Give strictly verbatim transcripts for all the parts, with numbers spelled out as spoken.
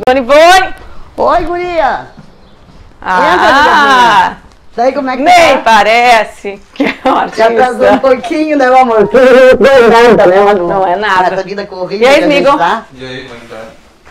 Tony foi! Oi, guria! Ah! Entra, daí como é que Nem tá? parece que é um Já atrasou um artista. pouquinho, né, meu amor? Não é nada, né, Manu? Não é nada. Essa vida corrida E aí, que a gente amigo? tá. E aí, como é que tá?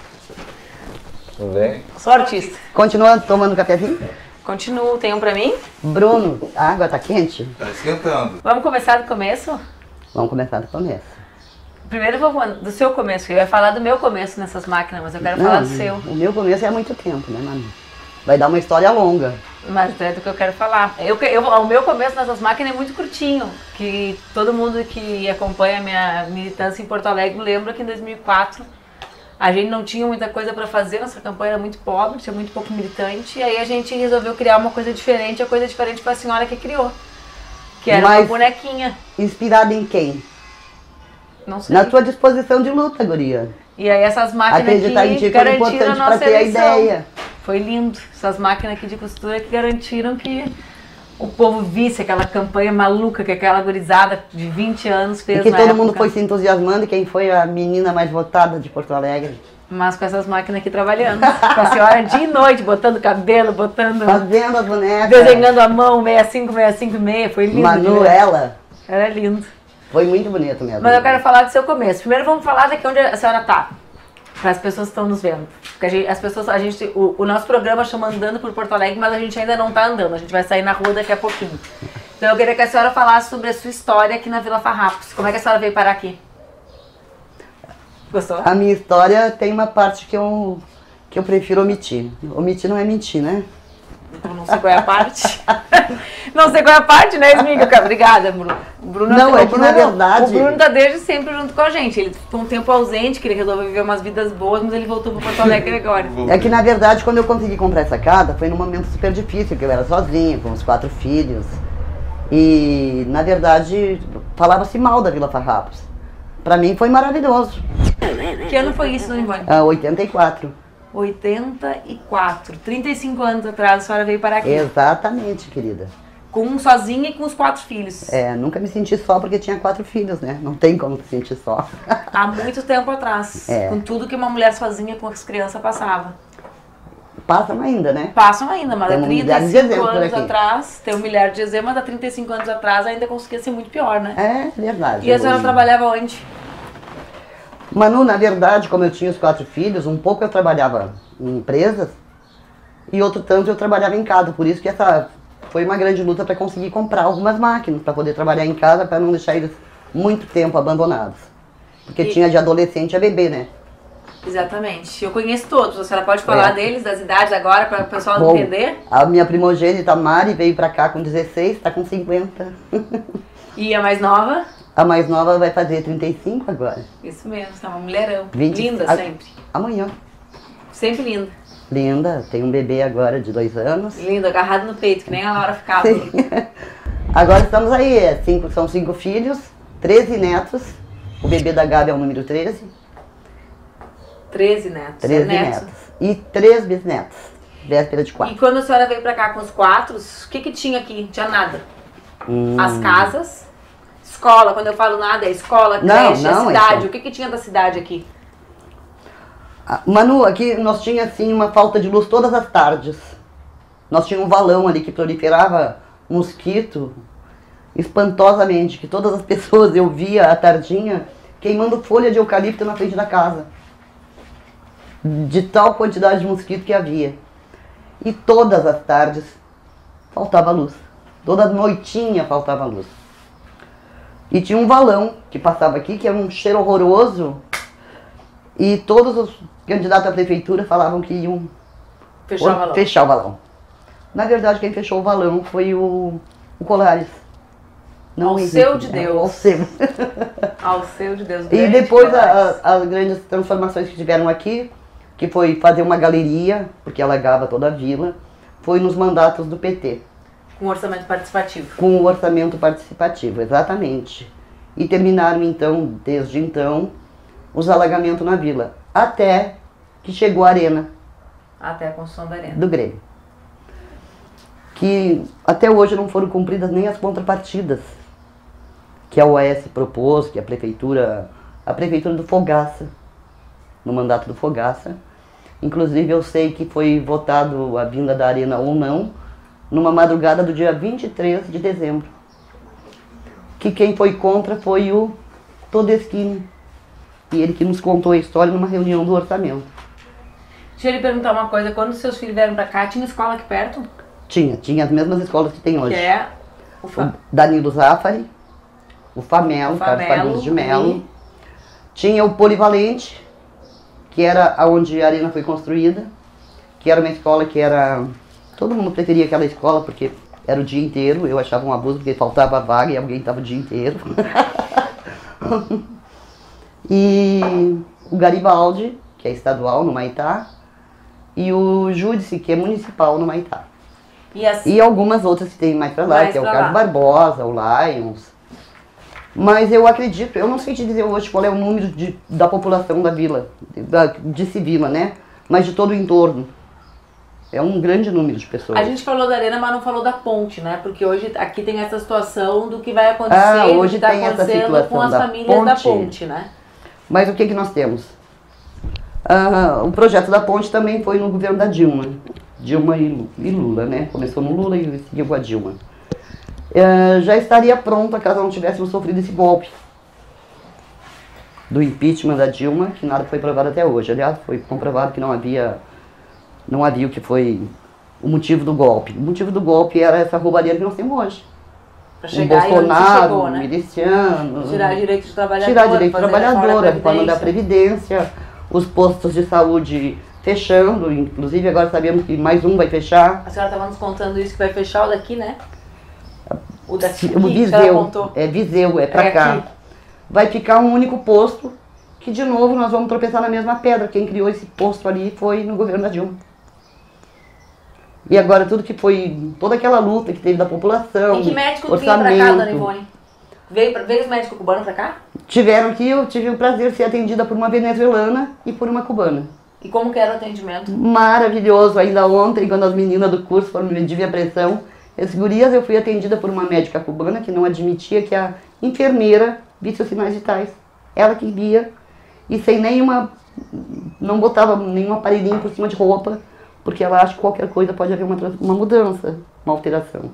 Tudo bem? Sou artista. Continua tomando cafezinho? Continuo. Tem um pra mim? Bruno, a água tá quente? Tá esquentando. Vamos começar do começo? Vamos começar do começo. Primeiro eu vou do seu começo. Eu ia falar do meu começo nessas máquinas, mas eu quero falar do seu. O meu começo é há muito tempo, né, Manu? Vai dar uma história longa. Mas é do que eu quero falar. Eu, eu, o meu começo nessas máquinas é muito curtinho. Que todo mundo que acompanha a minha militância em Porto Alegre lembra que em dois mil e quatro a gente não tinha muita coisa para fazer, nossa campanha era muito pobre, tinha muito pouco militante. E aí a gente resolveu criar uma coisa diferente. A coisa diferente foi a senhora que criou. Que era Mas uma bonequinha. inspirada em quem? Não sei. Na tua disposição de luta, guria. E aí essas máquinas Acreditar em que ti foi garantiram a importante para nossa ter a eleição. ideia. Foi lindo. Essas máquinas aqui de costura que garantiram que o povo visse aquela campanha maluca que aquela gurizada de vinte anos fez E que na todo época. mundo foi se entusiasmando, e quem foi a menina mais votada de Porto Alegre. Mas com essas máquinas aqui trabalhando. Com a senhora dia e noite, botando cabelo, botando... Fazendo as bonecas. Desenhando a mão, sessenta e cinco, sessenta e cinco e meia. Foi lindo. Manu, né? ela, Era lindo. foi muito bonito mesmo. Mas eu quero falar do seu começo. Primeiro vamos falar daqui onde a senhora tá. Para as pessoas que estão nos vendo. Porque a gente, as pessoas, a gente, o, o nosso programa chama Andando por Porto Alegre, mas a gente ainda não está andando. A gente vai sair na rua daqui a pouquinho. Então eu queria que a senhora falasse sobre a sua história aqui na Vila Farrapos. Como é que a senhora veio parar aqui? Gostou? A minha história tem uma parte que eu, que eu prefiro omitir. Omitir não é mentir, né? Então não sei qual é a parte. Não sei qual é a parte, né, Esmiga? Obrigada, Bruno. O Bruno Não, o é que Bruno, na verdade- O Bruno tá desde sempre junto com a gente. Ele ficou um tempo ausente, que ele resolveu viver umas vidas boas, mas ele voltou para Porto Alegre agora. É que na verdade quando eu consegui comprar essa casa foi num momento super difícil, que eu era sozinha, com os quatro filhos. E na verdade falava-se mal da Vila Farrapos. Pra mim foi maravilhoso. Que ano foi isso, Dona Ivone? Ah, oitenta e quatro. oitenta e quatro. trinta e cinco anos atrás a senhora veio parar aqui. Exatamente, querida. Com um sozinha e com os quatro filhos. É, nunca me senti só porque tinha quatro filhos, né? Não tem como se sentir só. Há muito tempo atrás. É. Com tudo que uma mulher sozinha com as crianças passava. Passam ainda, né? Passam ainda, mas há Tem um milhar de trinta e cinco exemplo por anos aqui. atrás, tem um milhar de exemplo, mas há trinta e cinco anos atrás ainda conseguia ser muito pior, né? É verdade. E a senhora Eu- trabalhava onde? Manu, na verdade, como eu tinha os quatro filhos, um pouco eu trabalhava em empresas e outro tanto eu trabalhava em casa. Por isso que essa foi uma grande luta para conseguir comprar algumas máquinas, para poder trabalhar em casa, para não deixar eles muito tempo abandonados. Porque E- tinha de adolescente a bebê, né? Exatamente. Eu conheço todos. A senhora pode falar É. deles, das idades agora, para o pessoal Bom, entender? a minha primogênita Mari veio para cá com dezesseis, está com cinquenta. E a mais nova? A mais nova vai fazer trinta e cinco agora. Isso mesmo, tá uma mulherão. vinte Linda a- sempre. Amanhã. Sempre linda. Linda, tem um bebê agora de dois anos. Linda, agarrada no peito, que nem a Laura ficava. Sim. Agora estamos aí, é cinco, são cinco filhos, treze netos. O bebê da Gabi é o número treze. treze netos. treze É netos. netos. E três bisnetos. Véspera de quatro. E quando a senhora veio pra cá com os quatro, o que que tinha aqui? Não tinha nada. Hum. As casas, escola, quando eu falo nada, é escola, Não, creche, a não, é cidade. só- O que que tinha da cidade aqui? Ah, Manu, aqui nós tinha assim uma falta de luz todas as tardes. Nós tinha um valão ali que proliferava mosquito espantosamente, que todas as pessoas eu via à tardinha queimando folha de eucalipto na frente da casa. De tal quantidade de mosquito que havia. E todas as tardes faltava luz. Toda noitinha faltava luz. E tinha um valão que passava aqui, que era um cheiro horroroso. E todos os candidatos à prefeitura falavam que iam Fechou a valão. fechar o valão. Na verdade, quem fechou o valão foi o, o Colares. Ao o seu Henrique, de né? Deus. Ao seu. Ao seu de Deus. E grande depois Colares. a- a- as grandes transformações que tiveram aqui, que foi fazer uma galeria, porque alagava toda a vila, foi nos mandatos do P T, Com orçamento participativo. com o orçamento participativo, exatamente. E terminaram então, desde então, os alagamentos na vila, até que chegou a arena Até a construção da arena. do Grêmio. Que até hoje não foram cumpridas nem as contrapartidas que a O S propôs, que a prefeitura, a prefeitura do Fogaça, no mandato do Fogaça, Inclusive eu sei que foi votado a vinda da Arena ou não, numa madrugada do dia vinte e três de dezembro. Que quem foi contra foi o Todeschini. E ele que nos contou a história numa reunião do orçamento. Deixa eu lhe perguntar uma coisa, quando seus filhos vieram pra cá, tinha escola aqui perto? Tinha, tinha as mesmas escolas que tem hoje. Que é o, o Danilo Zafari, o Famelo, o Carlos Famelo Fagundes de Melo. e... Tinha o Polivalente, que era onde a arena foi construída, que era uma escola que era... Todo mundo preferia aquela escola porque era o dia inteiro, eu achava um abuso porque faltava vaga e alguém estava o dia inteiro. E o Garibaldi, que é estadual no Maitá, e o Júdice, que é municipal no Maitá. E, assim, e algumas outras que tem mais pra lá, mais que é o pra Carlos lá. Barbosa, o Lions. Mas eu acredito, eu não sei te dizer hoje qual é o número de, da população da vila, da, de Sibila, né? Mas de todo o entorno. É um grande número de pessoas. A gente falou da arena, mas não falou da ponte, né? Porque hoje aqui tem essa situação do que vai acontecer, Ah, do hoje que tá tem essa acontecendo situação com as da famílias da ponte. ponte, né? Mas o que que nós temos? Ah, o projeto da ponte também foi no governo da Dilma. Dilma e Lula, né? Começou no Lula e seguiu com a Dilma. Ah, já estaria pronta caso não tivéssemos sofrido esse golpe do impeachment da Dilma, que nada foi provado até hoje. Aliás, foi comprovado que não havia, não havia o que foi o motivo do golpe. O motivo do golpe era essa roubalheira que nós temos hoje. Pra O chegar e onde Bolsonaro, chegou, né? miliciano, Tirar direito de trabalhador, tirar direito de fazer trabalhadora, reforma reforma da Previdência, os postos de saúde fechando, inclusive agora sabemos que mais um vai fechar. A senhora estava nos contando isso, que vai fechar o daqui, né? O daqui, O que a senhora Viseu, contou. é Viseu, é pra É cá. aqui. Vai ficar um único posto, que de novo nós vamos tropeçar na mesma pedra. Quem criou esse posto ali foi no governo da Dilma. E agora tudo que foi, toda aquela luta que teve da população, E que médico orçamento, vinha pra cá, dona Ivone? Veio, pra, veio os médicos cubanos pra cá? tiveram aqui, eu tive o prazer de ser atendida por uma venezuelana e por uma cubana. E como que era o atendimento? Maravilhoso, ainda ontem, quando as meninas do curso foram medir minha pressão, as gurias, eu fui atendida por uma médica cubana que não admitia que a enfermeira visse os sinais vitais. Ela que via, e sem nenhuma, não botava nenhum aparelhinho por cima de roupa, porque ela acha que qualquer coisa pode haver uma, uma mudança, uma alteração.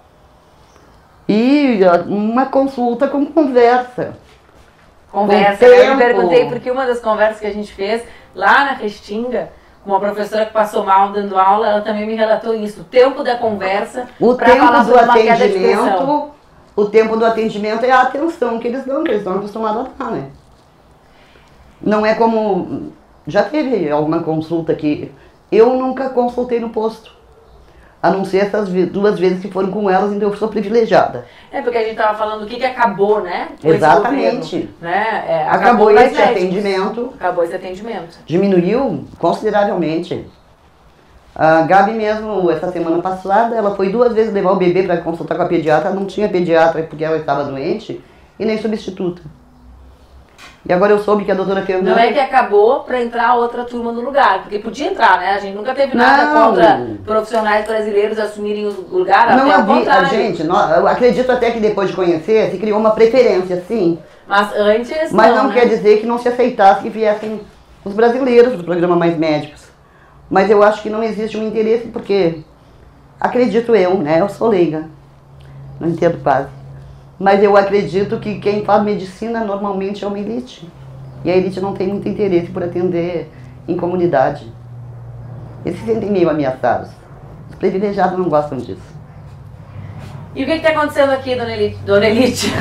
E uma consulta com conversa. Conversa. Com Eu tempo. me perguntei porque uma das conversas que a gente fez lá na Restinga, com uma professora que passou mal dando aula, ela também me relatou isso. O tempo da conversa O pra tempo falar do sobre uma queda de pressão. atendimento, o tempo do atendimento é a atenção que eles dão, que eles estão acostumados a dar, né? Não é como... Já teve alguma consulta que... Eu nunca consultei no posto. A não ser essas ve- duas vezes que foram com elas, então eu sou privilegiada. É porque a gente tava falando o que, que acabou, né? com esse Exatamente. governo, né? É, Acabou mais esse médicos. atendimento. Acabou esse atendimento. Diminuiu consideravelmente. A Gabi mesmo, essa semana passada, ela foi duas vezes levar o bebê para consultar com a pediatra, não tinha pediatra porque ela estava doente, e nem substituta. E agora eu soube que a doutora Fernanda... Não é que acabou pra entrar outra turma no lugar, porque podia entrar, né? A gente nunca teve nada Não. contra profissionais brasileiros assumirem o lugar, Não até o havia, contrário. gente, nó- eu acredito até que depois de conhecer, se criou uma preferência, sim. Mas antes Mas não né? quer dizer que não se aceitasse que viessem os brasileiros do programa Mais Médicos. Mas eu acho que não existe um interesse, porque acredito eu, né? Eu sou leiga, não entendo quase. Mas eu acredito que quem faz medicina normalmente é uma elite. E a elite não tem muito interesse por atender em comunidade. Eles se sentem meio ameaçados. Os privilegiados não gostam disso. E o que está acontecendo aqui, dona Elite? Dona Elite?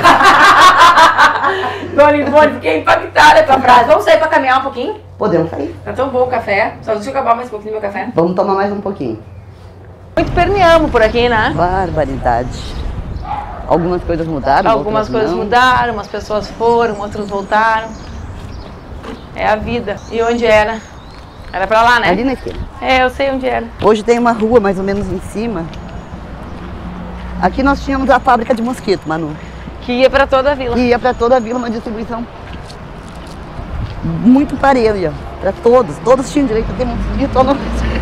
Dona Ivone, fiquei impactada com a frase. Vamos sair para caminhar um pouquinho? Podemos sair? Tá tão bom o café. Só deixa eu acabar mais um pouquinho do meu café. Vamos tomar mais um pouquinho. Muito perneamos por aqui, né? Barbaridade. Algumas coisas mudaram, Algumas outras coisas não. mudaram, umas pessoas foram, outros voltaram. É a vida. E onde era? Era pra lá, né? Ali na esquina. É, eu sei onde era. Hoje tem uma rua mais ou menos em cima. Aqui nós tínhamos a fábrica de mosquito, Manu. Que ia pra toda a vila. Que ia para toda a vila, uma distribuição muito parelha. Para todos. Todos tinham direito a ter mosquito ou não.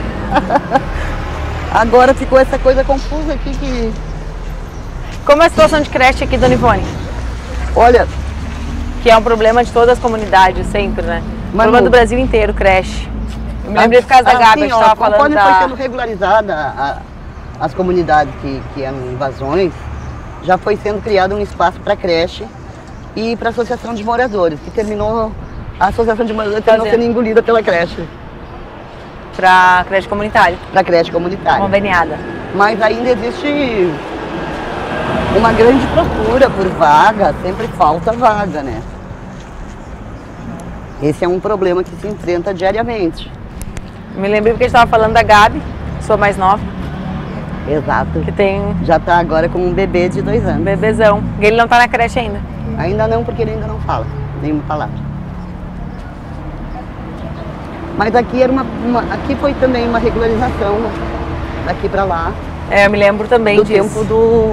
Agora ficou essa coisa confusa aqui que... Como é a situação de creche aqui, dona Ivone? Olha, Que é um problema de todas as comunidades, sempre, né? Manu. Problema do Brasil inteiro, creche. Eu me lembrei por causa da Gabi, assim, a gente ó, tava falando conforme da... foi sendo regularizada a- as comunidades que, que eram invasões, já foi sendo criado um espaço para creche e para associação de moradores, que terminou, a associação de moradores terminou Fazendo. sendo engolida pela creche, Pra creche comunitária, para creche comunitária. conveniada. Mas ainda existe uma grande procura por vaga, sempre falta vaga, né? Esse é um problema que se enfrenta diariamente. Me lembrei porque a gente tava falando da Gabi, sua mais nova, Exato. que tem um Já está agora com um bebê de dois anos. bebezão. E ele não tá na creche ainda. Ainda não, porque ele ainda não fala nenhuma palavra. Mas aqui era uma, uma- aqui foi também uma regularização daqui para lá É, eu me lembro também do disso. tempo do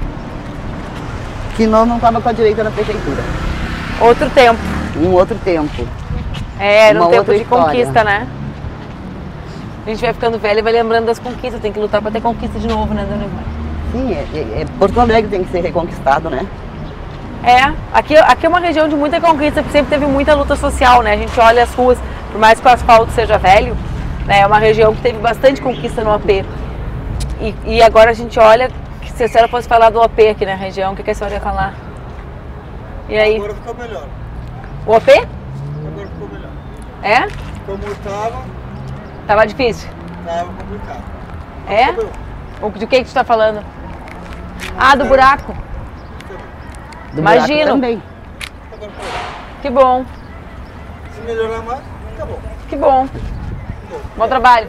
que nós não estava com a direita na prefeitura. Outro tempo. Um outro tempo. É, era um Uma tempo outra de história. conquista, né? A gente vai ficando velho e vai lembrando das conquistas. Tem que lutar pra ter conquista de novo, né, dona Ivone? Sim, é, é- é- Porto Alegre tem que ser reconquistado, né? É, aqui, aqui é uma região de muita conquista, porque sempre teve muita luta social, né? A gente olha as ruas, por mais que o asfalto seja velho, né? É uma região que teve bastante conquista no A P. E, e agora a gente olha, que se a senhora fosse falar do A P aqui na região, o que, que a senhora ia falar? E aí? Agora ficou melhor. O A P? Agora ficou melhor. É? Como estava, Tava difícil. estava complicado. É? Ficou O, de que que tu tá falando? Ah, do buraco. Do Imagino. buraco também. Agora ficou melhor. Que bom, Se melhorar mais, tá bom. que bom. Bom trabalho.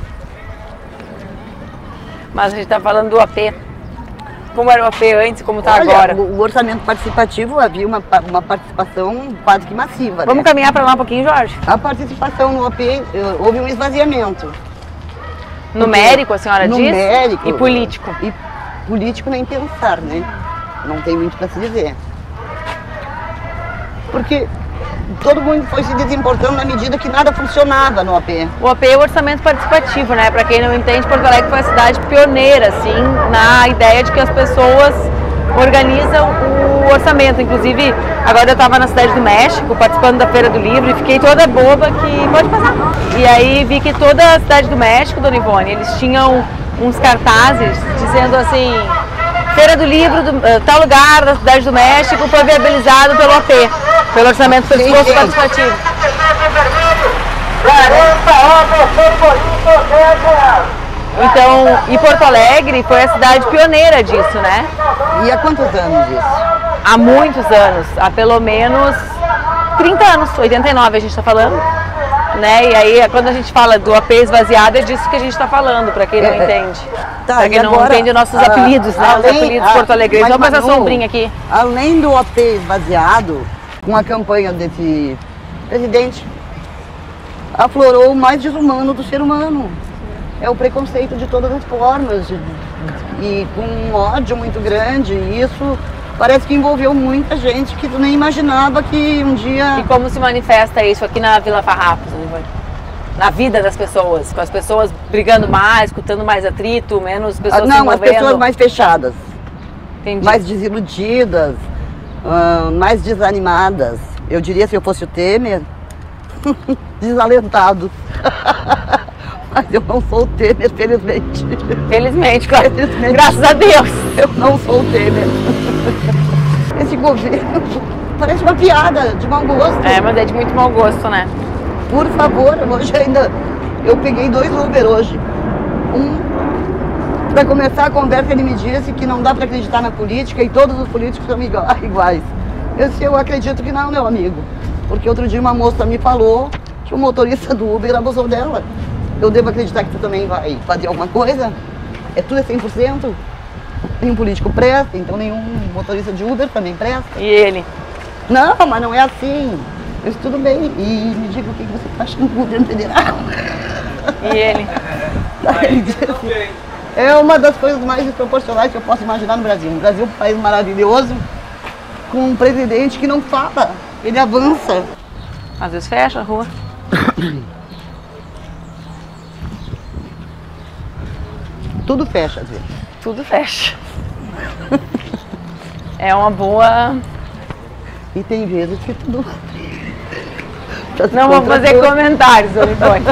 Mas a gente tá falando do A P. Como era o A P antes e como tá Olha, agora. O, o orçamento participativo havia uma, pa- uma participação quase que massiva. Vamos né? caminhar pra lá um pouquinho, Jorge? A participação no A P, eh, houve um esvaziamento. Numérico, a senhora diz? Numérico. E político. E político nem pensar, né? Não tem muito para se dizer. Porque todo mundo foi se desimportando na medida que nada funcionava no A P. O A P é o orçamento participativo, né? Pra quem não entende, Porto Alegre foi a cidade pioneira, assim, na ideia de que as pessoas organizam o orçamento. Inclusive, agora eu estava na Cidade do México, participando da Feira do Livro, e fiquei toda boba que... Pode passar. E aí vi que toda a Cidade do México, dona Ivone, eles tinham uns cartazes dizendo assim... Feira do Livro, do, eh, tal lugar da Cidade do México foi viabilizado pelo A P, pelo orçamento Sim, pessoas sim. participativo. Então, e Porto Alegre foi a cidade pioneira disso, né? E há quantos anos isso? Há muitos anos, há pelo menos trinta anos, oitenta e nove a gente está falando. Né? E aí, quando a gente fala do A P esvaziado, é disso que a gente está falando, para quem não É, é. entende. Tá, para e quem não agora, entende nossos ah, apelidos, né? Os além- apelidos ah, porto-alegrenses. mas, Vamos passar a Manu, sombrinha aqui. Além do A P esvaziado, com a campanha desse presidente, aflorou o mais desumano do ser humano. É o preconceito de todas as formas, de- e com um ódio muito grande. E isso parece que envolveu muita gente que tu nem imaginava que um E dia... como se manifesta isso aqui na Vila Farrapos, Ivone? Na vida das pessoas, com as pessoas brigando mais, escutando mais atrito, menos Ah, pessoas se não, as envolvendo. pessoas mais fechadas, Entendi. mais desiludidas, ah, mais desanimadas. Eu diria, se eu fosse o Temer, desalentados. Mas eu não sou o Temer, felizmente. Felizmente, claro. Felizmente. Graças a Deus. Eu não sou o Temer. Esse governo parece uma piada de mau gosto. É, mas é de muito mau gosto, né? Por favor, hoje ainda... Eu peguei dois Uber hoje. Um, para começar a conversa, ele me disse que não dá para acreditar na política e todos os políticos são igua- iguais. Eu disse, eu acredito que não, meu amigo. Porque outro dia uma moça me falou que o motorista do Uber abusou dela. Eu devo acreditar que tu também vai fazer alguma coisa? É tudo é cem por cento? Nenhum político presta, então nenhum motorista de Uber também presta. E ele? Não, mas não é assim. Eu disse, tudo bem. E me diga o que você está achando do governo federal. E ele? Daí ele disse, é uma das coisas mais desproporcionais que eu posso imaginar no Brasil. O Brasil é um país maravilhoso, com um presidente que não fala, ele avança. Às vezes fecha a rua. Tudo fecha às vezes. Tudo fecha. É uma boa... E tem vezes que tudo Tá se Não vou fazer contrapondo. comentários, Dona Ivone.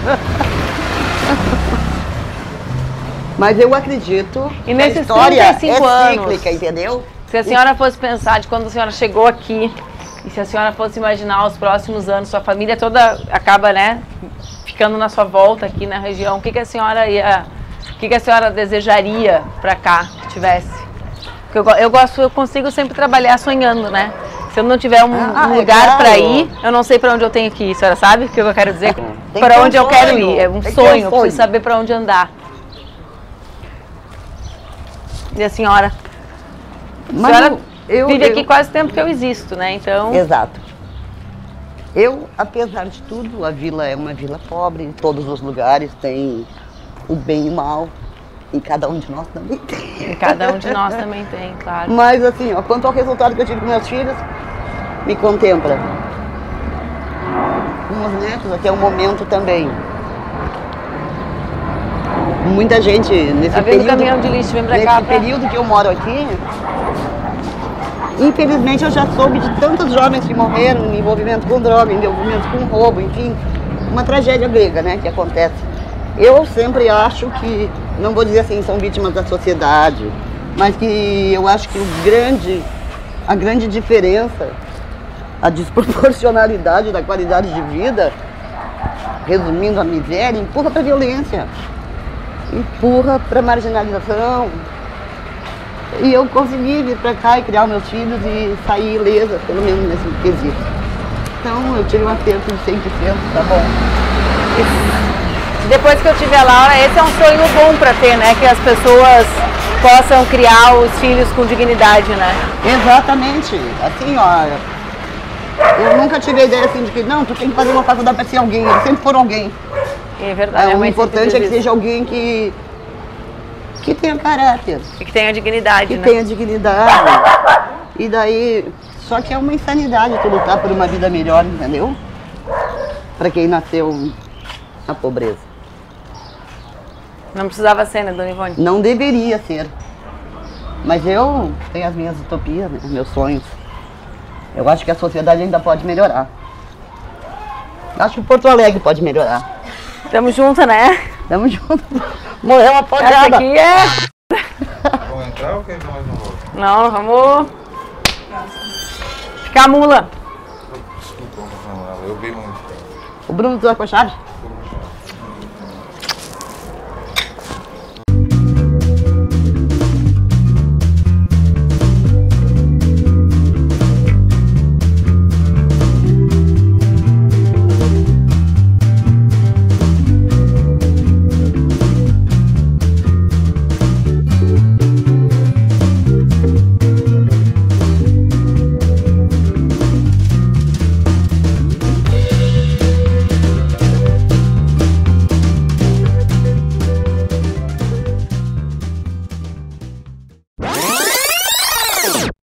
Mas eu acredito E que a nesses história trinta e cinco é anos, cíclica, entendeu? Se a senhora fosse pensar de quando a senhora chegou aqui, e se a senhora fosse imaginar os próximos anos, sua família toda acaba, né, ficando na sua volta aqui na região, o que, que a senhora ia, o que, que a senhora desejaria para cá que tivesse? Porque eu, go- eu gosto, eu consigo sempre trabalhar sonhando, né? Se eu não tiver um, Ah, um é lugar claro. para ir, eu não sei para onde eu tenho que ir. A senhora sabe o que eu quero dizer? Tem que Para ter um onde eu quero sonho, ir, é um tem que ter um sonho, eu sonho. preciso saber para onde andar. E a senhora? A Mas senhora eu, vive eu- aqui quase o tempo que eu existo, né? Então, Exato. Eu, apesar de tudo, a vila é uma vila pobre, em todos os lugares tem o bem e o mal, e cada um de nós também tem. e cada um de nós também tem, claro. Mas assim, ó, quanto ao resultado que eu tive com meus filhos, me contempla. Com os netos, até o momento também. Muita gente nesse Tá vendo o período, caminhão de lixo? Vem pra nesse cá, pra- período que eu moro aqui, infelizmente eu já soube de tantos jovens que morreram em envolvimento com droga, em envolvimento com roubo, enfim, uma tragédia grega, né, que acontece. Eu sempre acho que, não vou dizer assim, são vítimas da sociedade, mas que eu acho que o grande, a grande diferença, a desproporcionalidade da qualidade de vida, resumindo a miséria, empurra para a violência, empurra para a marginalização. E eu consegui vir para cá e criar meus filhos e sair ilesa, pelo menos nesse quesito. Então eu tive um acerto de cem por cento, tá bom. Depois que eu tiver lá, esse é um sonho bom pra ter, né? Que as pessoas possam criar os filhos com dignidade, né? Exatamente. Assim, ó, eu nunca tive a ideia assim de que, não, tu tem que fazer uma faculdade para ser alguém, eles sempre foram alguém. É verdade. É, a o mãe sempre importante diz é que isso. seja alguém que, que tenha caráter, E que tenha dignidade, que né? tenha dignidade. E daí, só que é uma insanidade tu lutar por uma vida melhor, entendeu? Para quem nasceu na pobreza. Não precisava ser, né, Dona Ivone? Não deveria ser. Mas eu tenho as minhas utopias, né, meus sonhos. Eu acho que a sociedade ainda pode melhorar. Eu acho que Porto Alegre pode melhorar. Tamo junto, né? Tamo junto. Morreu uma Essa pojada. aqui é... Vamos entrar ou quer que nós não vamos? Não, vamos... Ficar mula. Desculpa, não, eu vi muito. O Bruno tá com a chave?